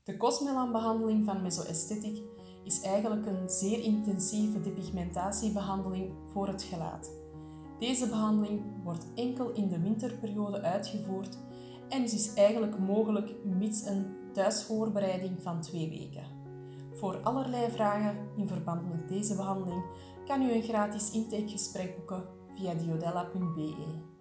De Cosmelan-behandeling van Meso-Aesthetic is eigenlijk een zeer intensieve depigmentatiebehandeling voor het gelaat. Deze behandeling wordt enkel in de winterperiode uitgevoerd en is eigenlijk mogelijk mits een thuisvoorbereiding van 2 weken. Voor allerlei vragen in verband met deze behandeling kan u een gratis intakegesprek boeken via diodella.be.